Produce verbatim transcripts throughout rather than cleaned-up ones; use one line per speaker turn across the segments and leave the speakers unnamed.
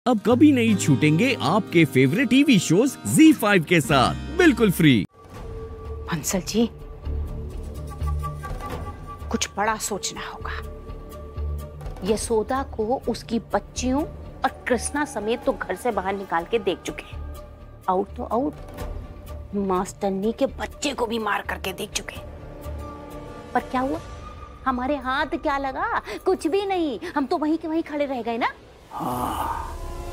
अब कभी नहीं छूटेंगे आपके favourite TV shows Zee five के साथ बिल्कुल फ्री।
बंसल जी, कुछ बड़ा सोचना होगा। यशोदा को उसकी बच्चियों और कृष्णा समेत तो घर से बाहर निकाल के देख चुके हैं। आउट तो आउट, मास्टरनी के बच्चे को भी मार करके देख चुके हैं। पर क्या हुआ? हमारे हाथ क्या लगा? कुछ भी नहीं। हम तो वहीं के वहीं खड़े रह गए ना।
हाँ,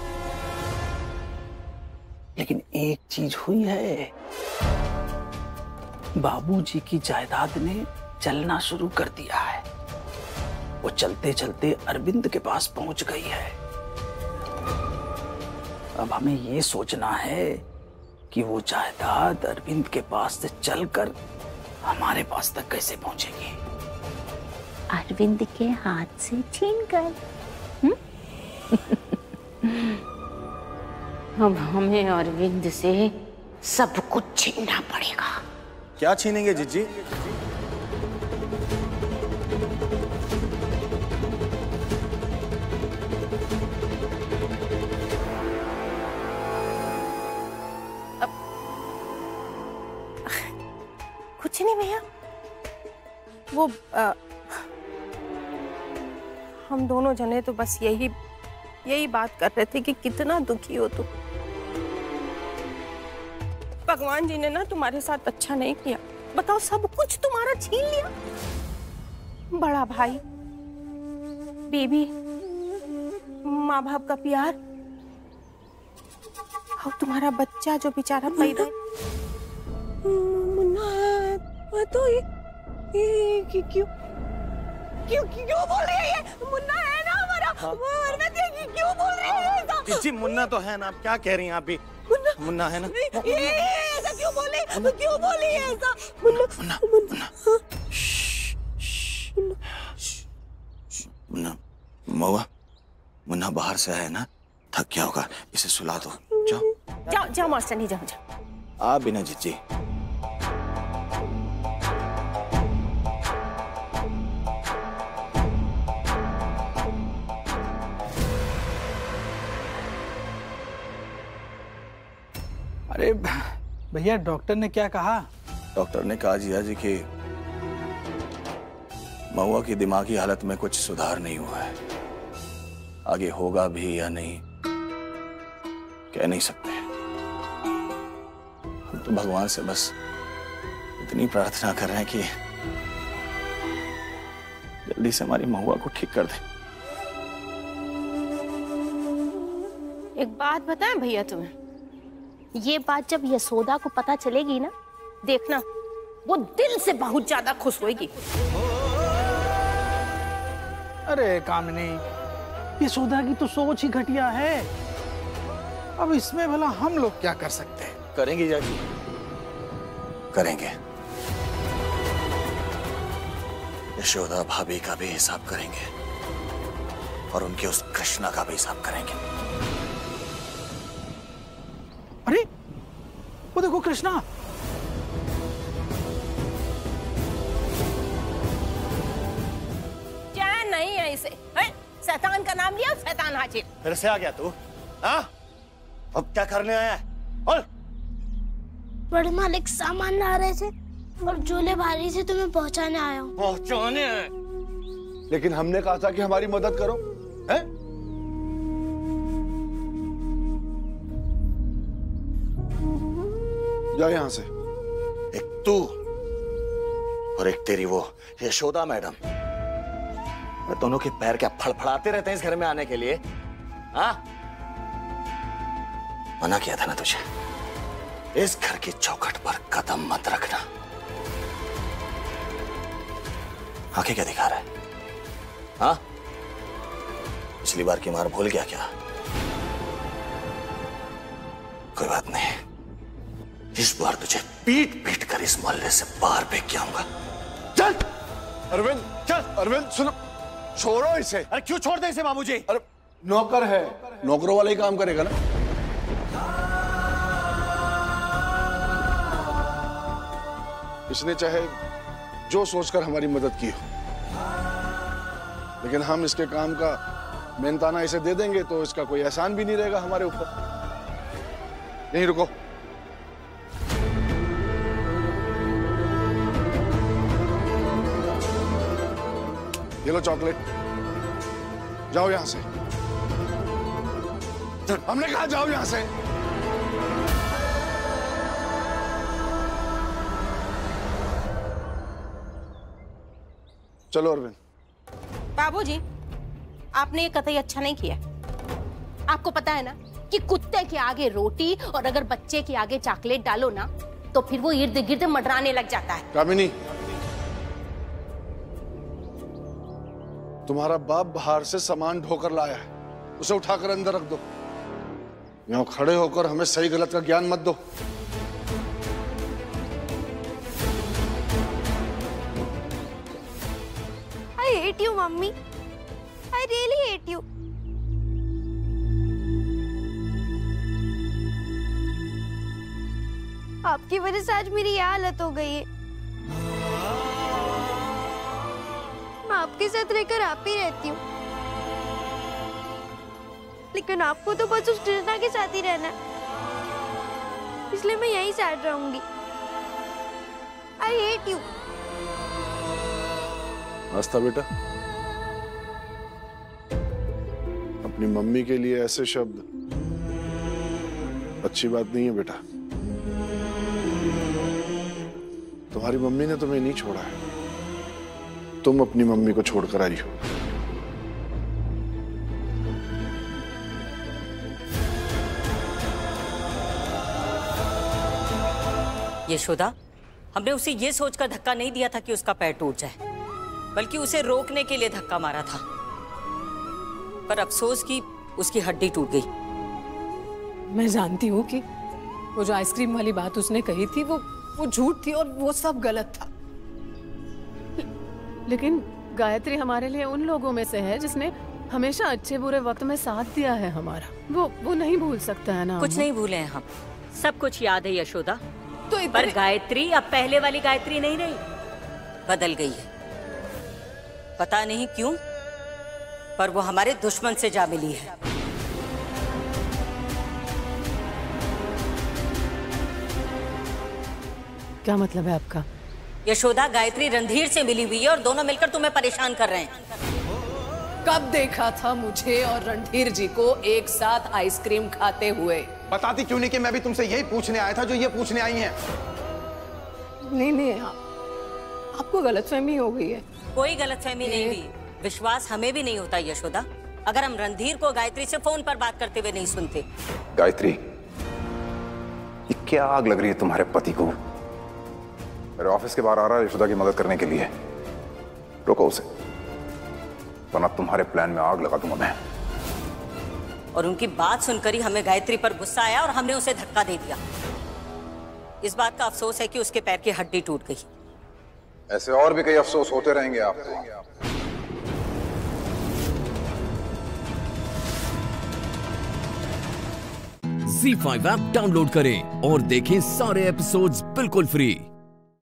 लेकिन एक चीज हुई है, बाबूजी की जायदाद ने चलना शुरू कर दिया है। वो चलते चलते अरविंद के पास पहुंच गई है। अब हमें ये सोचना है कि वो जायदाद अरविंद के पास से चलकर हमारे पास तक कैसे पहुंचेगी।
अरविंद के हाथ से छीनकर। अब हमें अरविंद से सब कुछ छीनना पड़ेगा।
क्या छीनेंगे जीजी?
कुछ नहीं भैया, वो आ, हम दोनों जने तो बस यही यही बात कर रहे थे कि कितना दुखी हो तुम। भगवान जी ने ना तुम्हारे साथ अच्छा नहीं किया। बताओ, सब कुछ तुम्हारा छीन लिया। बड़ा भाई, बेबी, माँ बाप का प्यार, और तुम्हारा बच्चा जो बेचारा पैदा मुन्ना। तो ये, ये, ये क्यों क्यों क्यों बोल रही है ये? मुन्ना है ना हमारा। हाँ? ये क्यों बोल रही है ऐसा?
जीजी, मुन्ना तो है ना। आप क्या कह रही हैं? आप भी मुन्ना, मुन्ना है ना।
ये, ये ऐसा क्यों बोले? तो क्यों बोली है ऐसा?
मुन्ना, मुन्ना, मुन्ना, मुन्ना, महुआ, मुन्ना बाहर से आया ना, थक गया होगा, इसे सुला दो। जाओ
जाओ जाओ मास्टर, नहीं जाओ जाओ।
आप भी ना जीजी।
अरे भैया, डॉक्टर ने क्या कहा?
डॉक्टर ने कहा जिया जी कि महुआ की दिमागी हालत में कुछ सुधार नहीं हुआ है। आगे होगा भी या नहीं कह नहीं सकते। हम तो भगवान से बस इतनी प्रार्थना कर रहे हैं कि जल्दी से हमारी महुआ को ठीक कर दें।
एक बात बताएं भैया तुम्हें,
ये बात जब यशोदा को पता चलेगी ना,
देखना वो दिल से बहुत ज्यादा खुश होगी।
अरे कामिनी, यशोदा की तो सोच ही घटिया है। अब इसमें भला हम लोग क्या कर सकते हैं?
करेंगे जाजी, करेंगे। यशोदा भाभी का भी हिसाब करेंगे और उनके उस कृष्णा का भी हिसाब करेंगे।
अरे वो देखो कृष्णा।
चैन नहीं है इसे। शैतान का नाम लिया, शैतान हाजिर।
फिर से आ गया तू? हाँ? अब क्या करने आया है? और
बड़े मालिक सामान ला रहे थे और झोले भारी से तुम्हें पहुंचाने आया हूँ।
पहुंचाने?
लेकिन हमने कहा था कि हमारी मदद करो, हैं? जा यहाँ से।
एक तू और एक तेरी वो यशोदा मैडम, दोनों के पैर क्या फड़फड़ाते रहते हैं इस घर में आने के लिए? हाँ? मना किया था ना तुझे, इस घर की चौखट पर कदम मत रखना। आंखें क्या दिखा रहा है? हाँ? पिछली बार की मार भूल गया क्या? कोई बात नहीं, इस बार तुझे पीट पीट कर इस मोहल्ले से बाहर फेंक के आऊंगा।
चल अरविंद, चल अरविंद, सुनो, छोड़ो इसे।
अरे क्यों छोड़ दे इसे बाबूजी?
अरे नौकर है, नौकरों वाला ही काम करेगा ना। इसने चाहे जो सोचकर हमारी मदद की हो, लेकिन हम इसके काम का मेहनताना इसे दे देंगे तो इसका कोई एहसान भी नहीं रहेगा हमारे ऊपर। यहीं रुको। ये लो चॉकलेट, जाओ यहां से। हमने कहा जाओ यहां से। चलो अरविंद।
बाबूजी, आपने ये कतई अच्छा नहीं किया। आपको पता है ना कि कुत्ते के आगे रोटी और अगर बच्चे के आगे चॉकलेट डालो ना तो फिर वो इर्द गिर्द मंडराने लग जाता है।
कामिनी, तुम्हारा बाप बाहर से सामान ढोकर लाया है, उसे उठाकर अंदर रख दो। यहां खड़े होकर हमें सही गलत का ज्ञान मत दो।
I hate you, mummy. I really hate you। आपकी वजह से आज मेरी यह हालत हो गई है। मैं आपके साथ रहकर आप ही रहती हूँ, लेकिन आपको तो बस उस कृष्णा के साथ ही रहना है, इसलिए मैं यहीं सैड रहूंगी। I hate you।
आस्था बेटा, अपनी मम्मी के लिए ऐसे शब्द अच्छी बात नहीं है बेटा। तुम्हारी मम्मी ने तुम्हें नहीं छोड़ा है, तुम अपनी मम्मी को छोड़कर आई हो।
यशोदा, हमने उसे ये सोचकर धक्का नहीं दिया था कि उसका पैर टूट जाए, बल्कि उसे रोकने के लिए धक्का मारा था। पर अफसोस कि उसकी हड्डी टूट गई।
मैं जानती हूँ कि वो जो आइसक्रीम वाली बात उसने कही थी वो वो झूठ थी और वो सब गलत था, लेकिन गायत्री हमारे लिए उन लोगों में से है जिसने हमेशा अच्छे बुरे वक्त में साथ दिया है हमारा। वो वो नहीं भूल सकता है ना।
कुछ नहीं भूले हैं हम, सब कुछ याद है यशोदा।
तो
पर गायत्री अब पहले वाली गायत्री नहीं रही, बदल गई है। पता नहीं क्यों, पर वो हमारे दुश्मन से जा मिली है।
क्या मतलब है आपका?
यशोदा, गायत्री रणधीर से मिली हुई है और दोनों मिलकर तुम्हें परेशान कर रहे हैं।
कब देखा था मुझे और रणधीर जी को एक साथ आइसक्रीम खाते हुए?
बताती क्यों नहीं कि मैं भी तुमसे यही पूछने आया था जो ये पूछने आई हैं।
नहीं नहीं, आ, आपको गलतफहमी हो गई है।
कोई गलतफहमी नहीं हुई, विश्वास हमें भी नहीं होता यशोदा, अगर हम रणधीर को गायत्री से फोन पर बात करते हुए नहीं सुनते।
गायत्री, ये क्या आग लग रही है तुम्हारे पति को? मेरे ऑफिस के बाहर आ रहा है यशोदा की मदद करने के लिए। रोको उसे, वरना तुम्हारे प्लान में आग लगा दूंगा मैं।
और उनकी बात सुनकर ही हमें गायत्री पर गुस्सा आया और हमने उसे धक्का दे दिया। इस बात का अफसोस है कि उसके पैर की हड्डी टूट गई।
ऐसे और भी कई अफसोस होते रहेंगे आपको।
ज़ी फाइव ऐप डाउनलोड करें और देखें सारे एपिसोड्स बिल्कुल फ्री।